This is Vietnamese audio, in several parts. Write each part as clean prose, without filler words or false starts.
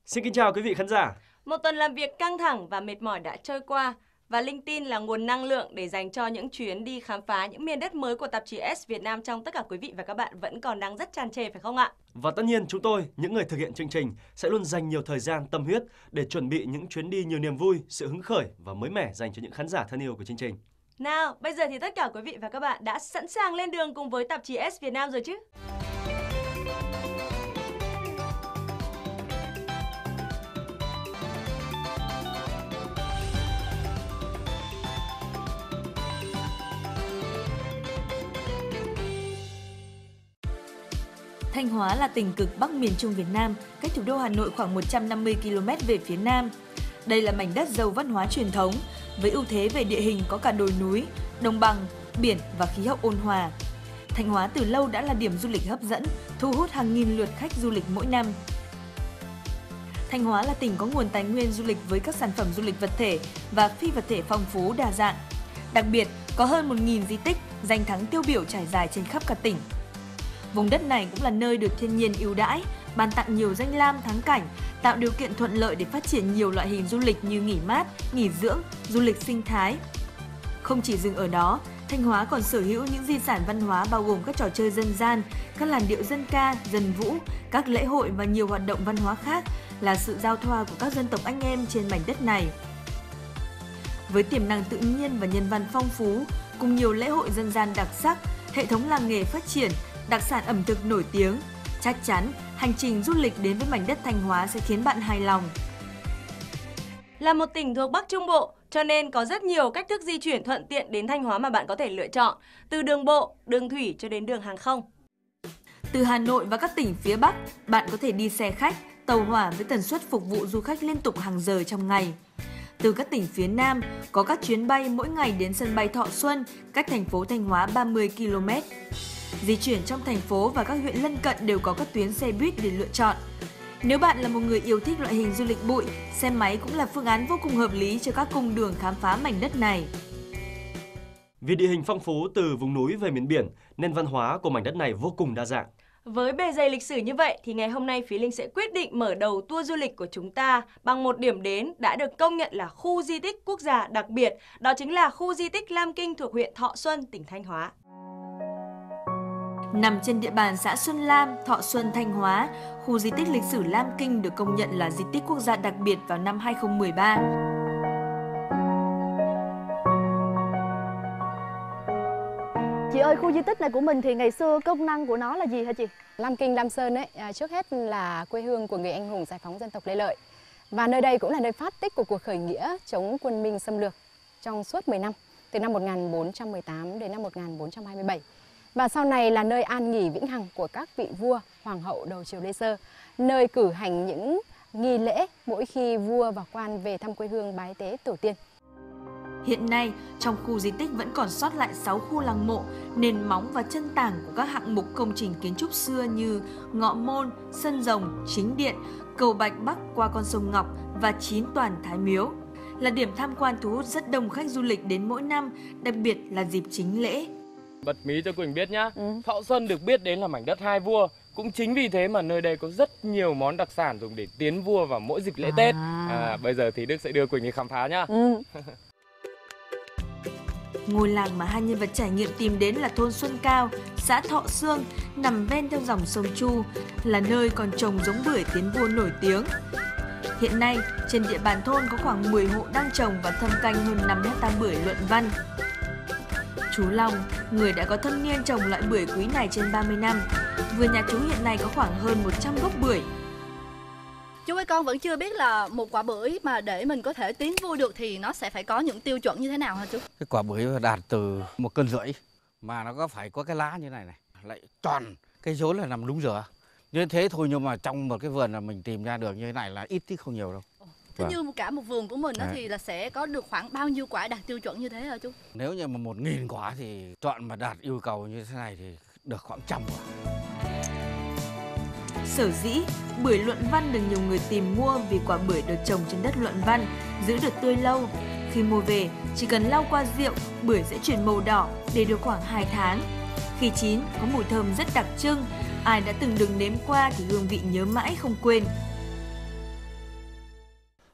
Xin kính chào quý vị khán giả. Một tuần làm việc căng thẳng và mệt mỏi đã trôi qua và linh tin là nguồn năng lượng để dành cho những chuyến đi khám phá những miền đất mới của tạp chí S Việt Nam trong tất cả quý vị và các bạn vẫn còn đang rất tràn trề phải không ạ? Và tất nhiên chúng tôi, những người thực hiện chương trình sẽ luôn dành nhiều thời gian tâm huyết để chuẩn bị những chuyến đi nhiều niềm vui, sự hứng khởi và mới mẻ dành cho những khán giả thân yêu của chương trình. Nào, bây giờ thì tất cả quý vị và các bạn đã sẵn sàng lên đường cùng với tạp chí S Việt Nam rồi chứ? Thanh Hóa là tỉnh cực Bắc miền Trung Việt Nam, cách thủ đô Hà Nội khoảng 150 km về phía nam. Đây là mảnh đất giàu văn hóa truyền thống, với ưu thế về địa hình có cả đồi núi, đồng bằng, biển và khí hậu ôn hòa. Thanh Hóa từ lâu đã là điểm du lịch hấp dẫn, thu hút hàng nghìn lượt khách du lịch mỗi năm. Thanh Hóa là tỉnh có nguồn tài nguyên du lịch với các sản phẩm du lịch vật thể và phi vật thể phong phú đa dạng. Đặc biệt, có hơn 1.000 di tích, danh thắng tiêu biểu trải dài trên khắp cả tỉnh. Vùng đất này cũng là nơi được thiên nhiên ưu đãi, ban tặng nhiều danh lam thắng cảnh, tạo điều kiện thuận lợi để phát triển nhiều loại hình du lịch như nghỉ mát, nghỉ dưỡng, du lịch sinh thái. Không chỉ dừng ở đó, Thanh Hóa còn sở hữu những di sản văn hóa bao gồm các trò chơi dân gian, các làn điệu dân ca, dân vũ, các lễ hội và nhiều hoạt động văn hóa khác là sự giao thoa của các dân tộc anh em trên mảnh đất này. Với tiềm năng tự nhiên và nhân văn phong phú, cùng nhiều lễ hội dân gian đặc sắc, hệ thống làng nghề phát triển, đặc sản ẩm thực nổi tiếng, chắc chắn hành trình du lịch đến với mảnh đất Thanh Hóa sẽ khiến bạn hài lòng. Là một tỉnh thuộc Bắc Trung Bộ, cho nên có rất nhiều cách thức di chuyển thuận tiện đến Thanh Hóa mà bạn có thể lựa chọn, từ đường bộ, đường thủy cho đến đường hàng không. Từ Hà Nội và các tỉnh phía Bắc, bạn có thể đi xe khách, tàu hỏa với tần suất phục vụ du khách liên tục hàng giờ trong ngày. Từ các tỉnh phía Nam, có các chuyến bay mỗi ngày đến sân bay Thọ Xuân, cách thành phố Thanh Hóa 30 km. Di chuyển trong thành phố và các huyện lân cận đều có các tuyến xe buýt để lựa chọn. Nếu bạn là một người yêu thích loại hình du lịch bụi, xe máy cũng là phương án vô cùng hợp lý cho các cung đường khám phá mảnh đất này. Vì địa hình phong phú từ vùng núi về miền biển, nên văn hóa của mảnh đất này vô cùng đa dạng. Với bề dày lịch sử như vậy thì ngày hôm nay Phía Linh sẽ quyết định mở đầu tour du lịch của chúng ta bằng một điểm đến đã được công nhận là khu di tích quốc gia đặc biệt, đó chính là khu di tích Lam Kinh thuộc huyện Thọ Xuân, tỉnh Thanh Hóa. Nằm trên địa bàn xã Xuân Lam, Thọ Xuân, Thanh Hóa, khu di tích lịch sử Lam Kinh được công nhận là di tích quốc gia đặc biệt vào năm 2013. Chị ơi, khu di tích này của mình thì ngày xưa công năng của nó là gì hả chị? Lam Kinh Lam Sơn ấy, trước hết là quê hương của người anh hùng giải phóng dân tộc Lê Lợi. Và nơi đây cũng là nơi phát tích của cuộc khởi nghĩa chống quân Minh xâm lược trong suốt 10 năm, từ năm 1418 đến năm 1427. Và sau này là nơi an nghỉ vĩnh hằng của các vị vua, hoàng hậu đầu triều Lê Sơ, nơi cử hành những nghi lễ mỗi khi vua và quan về thăm quê hương bái tế tổ tiên. Hiện nay, trong khu di tích vẫn còn sót lại 6 khu lăng mộ, nền móng và chân tảng của các hạng mục công trình kiến trúc xưa như ngọ môn, sân rồng, chính điện, cầu Bạch Bắc qua con sông Ngọc và 9 toàn Thái Miếu. Là điểm tham quan thu hút rất đông khách du lịch đến mỗi năm, đặc biệt là dịp chính lễ. Bật mí cho Quỳnh biết nhá, Thọ Xuân được biết đến là mảnh đất hai vua. Cũng chính vì thế mà nơi đây có rất nhiều món đặc sản dùng để tiến vua vào mỗi dịp lễ Tết. Bây giờ thì Đức sẽ đưa Quỳnh đi khám phá nhá. Ngôi làng mà hai nhân vật trải nghiệm tìm đến là thôn Xuân Cao, xã Thọ Sương, nằm ven theo dòng sông Chu, là nơi còn trồng giống bưởi tiến vua nổi tiếng. Hiện nay, trên địa bàn thôn có khoảng 10 hộ đang trồng và thâm canh hơn 5 hectare bưởi luận văn. Chú Long, người đã có thâm niên trồng loại bưởi quý này trên 30 năm. Vườn nhà chú hiện nay có khoảng hơn 100 gốc bưởi. Chú ơi, con vẫn chưa biết là một quả bưởi mà để mình có thể tiến vua được thì nó sẽ phải có những tiêu chuẩn như thế nào hả chú? Cái quả bưởi đạt từ 1,5 cân mà nó phải có cái lá như này, lại tròn, cái rốn là nằm đúng giữa. Như thế thôi, nhưng mà trong một cái vườn là mình tìm ra được như thế này là ít chứ không nhiều đâu. Thế như cả một vườn của mình đó thì là sẽ có được khoảng bao nhiêu quả đạt tiêu chuẩn như thế hả chú? Nếu như mà 1.000 quả thì chọn mà đạt yêu cầu như thế này thì được khoảng 100 quả. Sở dĩ, bưởi luận văn được nhiều người tìm mua vì quả bưởi được trồng trên đất luận văn, giữ được tươi lâu. Khi mua về, chỉ cần lau qua rượu, bưởi sẽ chuyển màu đỏ để được khoảng 2 tháng. Khi chín, có mùi thơm rất đặc trưng. Ai đã từng được nếm qua thì hương vị nhớ mãi không quên.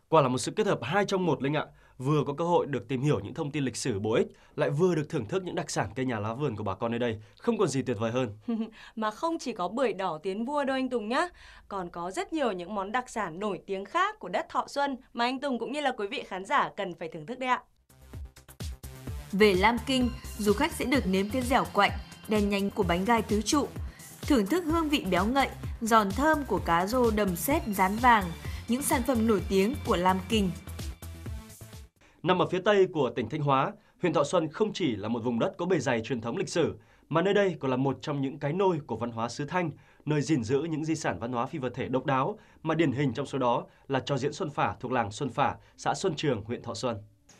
Quả là một sự kết hợp 2 trong 1 Linh ạ. Vừa có cơ hội được tìm hiểu những thông tin lịch sử bổ ích, lại vừa được thưởng thức những đặc sản cây nhà lá vườn của bà con nơi đây. Không còn gì tuyệt vời hơn. Mà không chỉ có bưởi đỏ tiến vua đâu anh Tùng nhá. Còn có rất nhiều những món đặc sản nổi tiếng khác của đất Thọ Xuân mà anh Tùng cũng như là quý vị khán giả cần phải thưởng thức đấy ạ. Về Lam Kinh, du khách sẽ được nếm cái dẻo quạnh, đen nhánh của bánh gai tứ trụ, thưởng thức hương vị béo ngậy, giòn thơm của cá rô đầm sét rán vàng, những sản phẩm nổi tiếng của Lam Kinh. Nằm ở phía tây của tỉnh Thanh Hóa, huyện Thọ Xuân không chỉ là một vùng đất có bề dày truyền thống lịch sử, mà nơi đây còn là một trong những cái nôi của văn hóa xứ Thanh, nơi gìn giữ những di sản văn hóa phi vật thể độc đáo, mà điển hình trong số đó là trò diễn Xuân Phả thuộc làng Xuân Phả, xã Xuân Trường, huyện Thọ Xuân.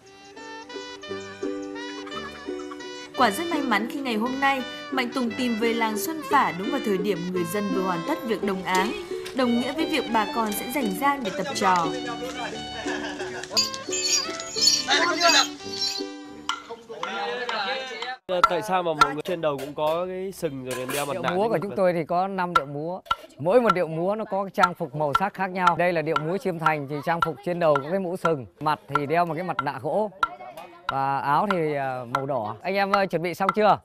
Quả rất may mắn khi ngày hôm nay, Mạnh Tùng tìm về làng Xuân Phả đúng vào thời điểm người dân vừa hoàn tất việc đồng áng, đồng nghĩa với việc bà con sẽ rảnh rang để tập trò. Tại sao mà mọi người trên đầu cũng có cái sừng rồi đến đeo mặt nạ? Điệu múa của chúng tôi thì có 5 điệu múa. Mỗi một điệu múa nó có cái trang phục màu sắc khác nhau. Đây là điệu múa Chiêm Thành thì trang phục trên đầu có cái mũ sừng, mặt thì đeo một cái mặt nạ gỗ và áo thì màu đỏ. Anh em chuẩn bị xong chưa?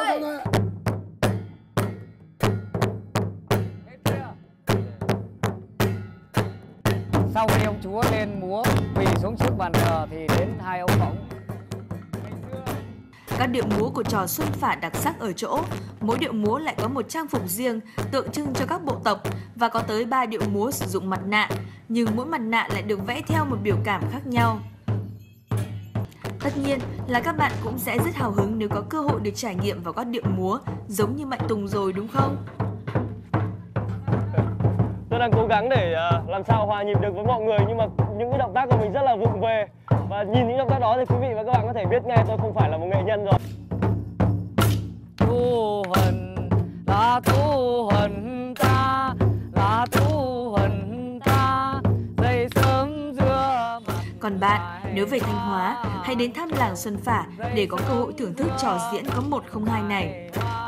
Sau khi ông chúa lên múa quỳ xuống trước bàn thờ thì đến 2 ông bổng. Các điệu múa của trò Xuân Phả đặc sắc ở chỗ, mỗi điệu múa lại có một trang phục riêng tượng trưng cho các bộ tộc và có tới 3 điệu múa sử dụng mặt nạ, nhưng mỗi mặt nạ lại được vẽ theo một biểu cảm khác nhau. Tất nhiên là các bạn cũng sẽ rất hào hứng nếu có cơ hội được trải nghiệm vào các điệu múa giống như Mạnh Tùng rồi đúng không? Tôi đang cố gắng để làm sao hòa nhịp được với mọi người, nhưng mà những cái động tác của mình rất là vụng về. Và nhìn những động tác đó thì quý vị và các bạn có thể biết ngay tôi không phải là một nghệ nhân rồi. Tu hận là tu hận ta, là tu hận ta, dậy sớm giữa mặt. Còn bạn, nếu về Thanh Hóa, hãy đến thăm làng Xuân Phả để có cơ hội thưởng thức trò diễn có 1 không 2 này.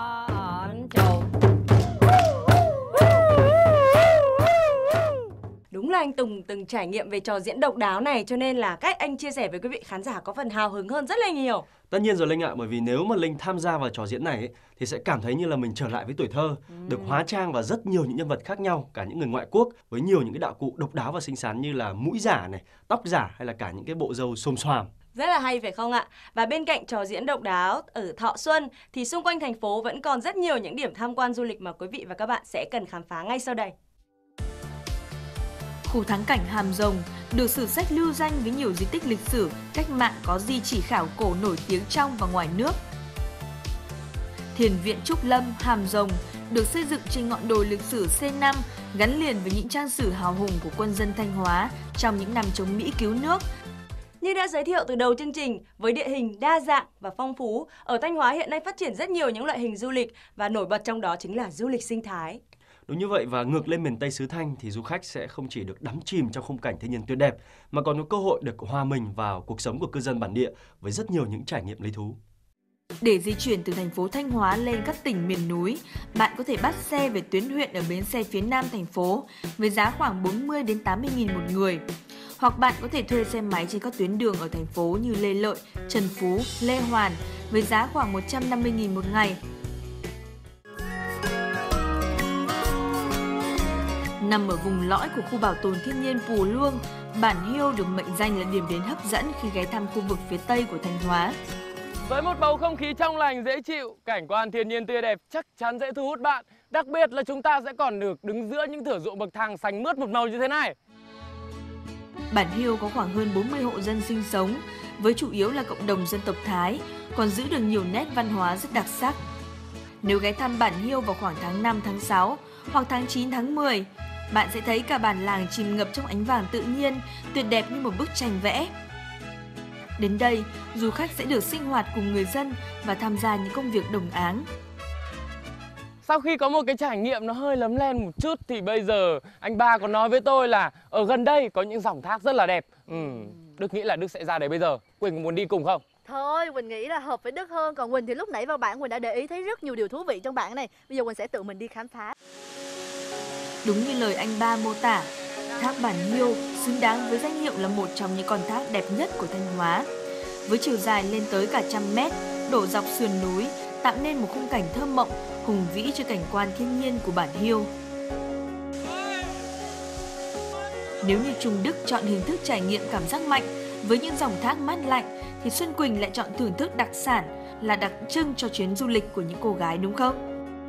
Đúng là anh Tùng từng trải nghiệm về trò diễn độc đáo này, cho nên là cách anh chia sẻ với quý vị khán giả có phần hào hứng hơn rất là nhiều. Tất nhiên rồi Linh ạ, bởi vì nếu mà Linh tham gia vào trò diễn này thì sẽ cảm thấy như là mình trở lại với tuổi thơ, được hóa trang vào rất nhiều những nhân vật khác nhau, cả những người ngoại quốc với nhiều những cái đạo cụ độc đáo và xinh xắn như là mũi giả này, tóc giả hay là cả những cái bộ râu xồm xoàm. Rất là hay phải không ạ? Và bên cạnh trò diễn độc đáo ở Thọ Xuân thì xung quanh thành phố vẫn còn rất nhiều những điểm tham quan du lịch mà quý vị và các bạn sẽ cần khám phá ngay sau đây. Khu thắng cảnh Hàm Rồng được sử sách lưu danh với nhiều di tích lịch sử, cách mạng có di chỉ khảo cổ nổi tiếng trong và ngoài nước. Thiền viện Trúc Lâm Hàm Rồng được xây dựng trên ngọn đồi lịch sử C5, gắn liền với những trang sử hào hùng của quân dân Thanh Hóa trong những năm chống Mỹ cứu nước. Như đã giới thiệu từ đầu chương trình, với địa hình đa dạng và phong phú, ở Thanh Hóa hiện nay phát triển rất nhiều những loại hình du lịch và nổi bật trong đó chính là du lịch sinh thái. Đúng như vậy, và ngược lên miền Tây xứ Thanh thì du khách sẽ không chỉ được đắm chìm trong khung cảnh thiên nhiên tuyệt đẹp mà còn có cơ hội được hòa mình vào cuộc sống của cư dân bản địa với rất nhiều những trải nghiệm lý thú. Để di chuyển từ thành phố Thanh Hóa lên các tỉnh miền núi, bạn có thể bắt xe về tuyến huyện ở bến xe phía nam thành phố với giá khoảng 40 đến 80.000 một người. Hoặc bạn có thể thuê xe máy trên các tuyến đường ở thành phố như Lê Lợi, Trần Phú, Lê Hoàn với giá khoảng 150.000 một ngày. Nằm ở vùng lõi của khu bảo tồn thiên nhiên Pù Luông, Bản Hiêu được mệnh danh là điểm đến hấp dẫn khi ghé thăm khu vực phía Tây của Thanh Hóa. Với một bầu không khí trong lành dễ chịu, cảnh quan thiên nhiên tươi đẹp chắc chắn sẽ thu hút bạn. Đặc biệt là chúng ta sẽ còn được đứng giữa những thửa ruộng bậc thang xanh mướt một màu như thế này. Bản Hiêu có khoảng hơn 40 hộ dân sinh sống, với chủ yếu là cộng đồng dân tộc Thái, còn giữ được nhiều nét văn hóa rất đặc sắc. Nếu ghé thăm Bản Hiêu vào khoảng tháng 5, tháng 6 hoặc tháng 9, tháng 10, bạn sẽ thấy cả bản làng chìm ngập trong ánh vàng tự nhiên, tuyệt đẹp như một bức tranh vẽ. Đến đây, du khách sẽ được sinh hoạt cùng người dân và tham gia những công việc đồng áng. Sau khi có một cái trải nghiệm nó hơi lấm lem một chút thì bây giờ anh ba có nói với tôi là ở gần đây có những dòng thác rất là đẹp. Đức nghĩ là Đức sẽ ra đấy bây giờ. Quỳnh có muốn đi cùng không? Thôi, Quỳnh nghĩ là hợp với Đức hơn. Còn Quỳnh thì lúc nãy vào bản Quỳnh đã để ý thấy rất nhiều điều thú vị trong bản này. Bây giờ Quỳnh sẽ tự mình đi khám phá. Đúng như lời anh ba mô tả, Thác Bản Hiêu xứng đáng với danh hiệu là một trong những con thác đẹp nhất của Thanh Hóa. Với chiều dài lên tới cả 100 mét, đổ dọc sườn núi, tạo nên một khung cảnh thơ mộng, hùng vĩ cho cảnh quan thiên nhiên của Bản Hiêu. Nếu như Trung Đức chọn hình thức trải nghiệm cảm giác mạnh với những dòng thác mát lạnh, thì Xuân Quỳnh lại chọn thưởng thức đặc sản là đặc trưng cho chuyến du lịch của những cô gái, đúng không?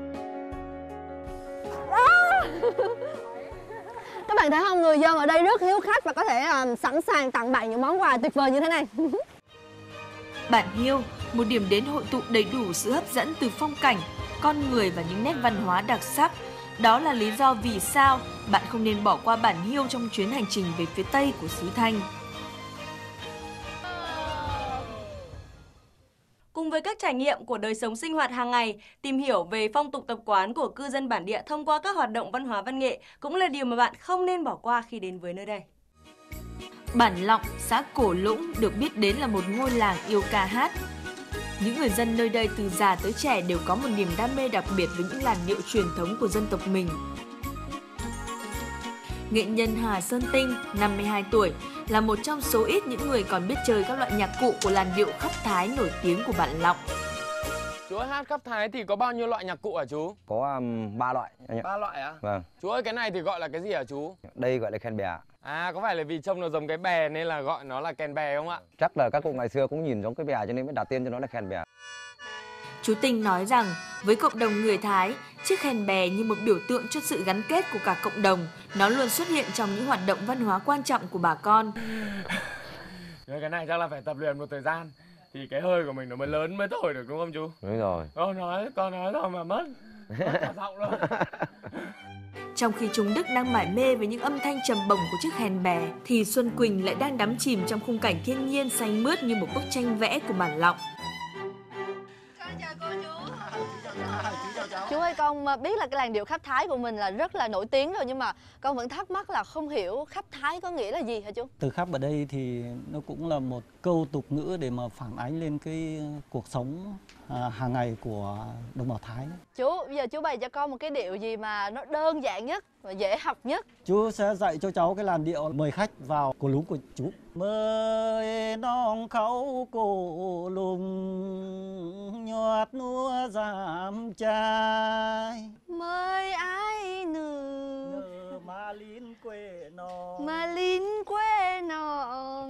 Các bạn thấy không, người dân ở đây rất hiếu khách và có thể sẵn sàng tặng bạn những món quà tuyệt vời như thế này. Bản Hiêu, một điểm đến hội tụ đầy đủ sự hấp dẫn từ phong cảnh, con người và những nét văn hóa đặc sắc. Đó là lý do vì sao bạn không nên bỏ qua Bản Hiêu trong chuyến hành trình về phía Tây của xứ Thanh. Cùng với các trải nghiệm của đời sống sinh hoạt hàng ngày, tìm hiểu về phong tục tập quán của cư dân bản địa thông qua các hoạt động văn hóa văn nghệ cũng là điều mà bạn không nên bỏ qua khi đến với nơi đây. Bản Lọng, xã Cổ Lũng được biết đến là một ngôi làng yêu ca hát. Những người dân nơi đây từ già tới trẻ đều có một niềm đam mê đặc biệt với những làn điệu truyền thống của dân tộc mình. Nghệ nhân Hà Sơn Tinh, 52 tuổi, là một trong số ít những người còn biết chơi các loại nhạc cụ của làn điệu khắp Thái nổi tiếng của Bản Lọng. Chú ơi, hát khắp Thái thì có bao nhiêu loại nhạc cụ hả chú? Có 3 loại. 3 loại á? Vâng. Chú ơi, cái này thì gọi là cái gì hả chú? Đây gọi là kèn bè. À, có phải là vì trông nó giống cái bè nên là gọi nó là kèn bè không ạ? Chắc là các cụ ngày xưa cũng nhìn giống cái bè cho nên mới đặt tên cho nó là kèn bè. Chú Tinh nói rằng với cộng đồng người Thái, chiếc kèn bè như một biểu tượng cho sự gắn kết của cả cộng đồng. Nó luôn xuất hiện trong những hoạt động văn hóa quan trọng của bà con. Cái này chắc là phải tập luyện một thời gian thì cái hơi của mình nó mới lớn mới thổi được, đúng không chú? Đúng rồi. Con nói thôi mà mất cả giọng luôn. Trong khi Trung Đức đang mải mê với những âm thanh trầm bổng của chiếc kèn bè, thì Xuân Quỳnh lại đang đắm chìm trong khung cảnh thiên nhiên xanh mướt như một bức tranh vẽ của Bản Lọng. Chú ơi, con biết là cái làn điệu khắp Thái của mình là rất là nổi tiếng rồi, nhưng mà con vẫn thắc mắc là không hiểu khắp Thái có nghĩa là gì hả chú? Từ khắp ở đây thì nó cũng là một câu tục ngữ để mà phản ánh lên cái cuộc sống hàng ngày của đồng bào Thái. Chú, bây giờ chú bày cho con một cái điệu gì mà nó đơn giản nhất và dễ học nhất. Chú sẽ dạy cho cháu cái làn điệu mời khách vào cổ lúng của chú. Mời nong khấu cổ lùng nhọt núa giảm trai. Mời ai nừ mà lín quê nọ. Mà lín quê nọ.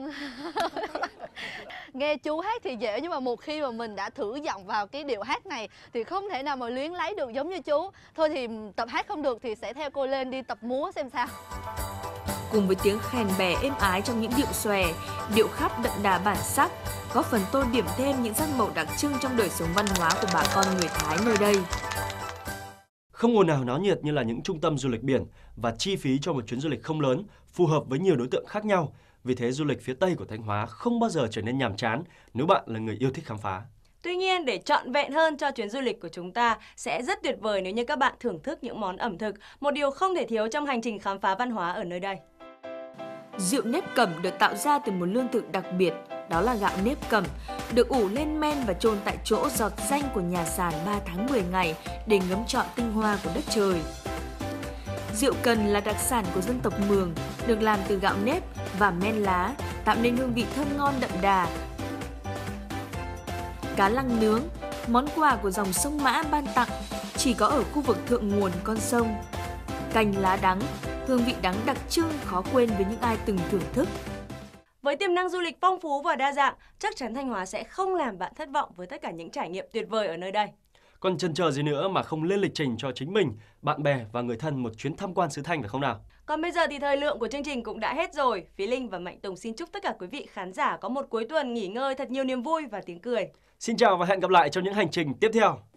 Nghe chú hát thì dễ, nhưng mà một khi mà mình đã thử giọng vào cái điệu hát này thì không thể nào mà luyến lấy được giống như chú. Thôi thì tập hát không được thì sẽ theo cô lên đi tập múa xem sao. Cùng với tiếng kèn bè êm ái trong những điệu xòe, điệu khắp đậm đà bản sắc, góp phần tô điểm thêm những sắc màu đặc trưng trong đời sống văn hóa của bà con người Thái nơi đây. Không ồn ào náo nhiệt như là những trung tâm du lịch biển và chi phí cho một chuyến du lịch không lớn, phù hợp với nhiều đối tượng khác nhau. Vì thế du lịch phía Tây của Thanh Hóa không bao giờ trở nên nhàm chán nếu bạn là người yêu thích khám phá. Tuy nhiên, để trọn vẹn hơn cho chuyến du lịch của chúng ta sẽ rất tuyệt vời nếu như các bạn thưởng thức những món ẩm thực, một điều không thể thiếu trong hành trình khám phá văn hóa ở nơi đây. Rượu nếp cẩm được tạo ra từ một lương thực đặc biệt, đó là gạo nếp cẩm, được ủ lên men và chôn tại chỗ giọt danh của nhà sàn 3 tháng 10 ngày để ngấm trọn tinh hoa của đất trời. Rượu cần là đặc sản của dân tộc Mường, được làm từ gạo nếp và men lá, tạo nên hương vị thơm ngon đậm đà. Cá lăng nướng, món quà của dòng sông Mã ban tặng, chỉ có ở khu vực thượng nguồn con sông. Canh lá đắng, hương vị đắng đặc trưng khó quên với những ai từng thưởng thức. Với tiềm năng du lịch phong phú và đa dạng, chắc chắn Thanh Hóa sẽ không làm bạn thất vọng với tất cả những trải nghiệm tuyệt vời ở nơi đây. Còn chần chờ gì nữa mà không lên lịch trình cho chính mình, bạn bè và người thân một chuyến tham quan xứ Thanh được không nào? Còn bây giờ thì thời lượng của chương trình cũng đã hết rồi. Phí Linh và Mạnh Tùng xin chúc tất cả quý vị khán giả có một cuối tuần nghỉ ngơi thật nhiều niềm vui và tiếng cười. Xin chào và hẹn gặp lại trong những hành trình tiếp theo.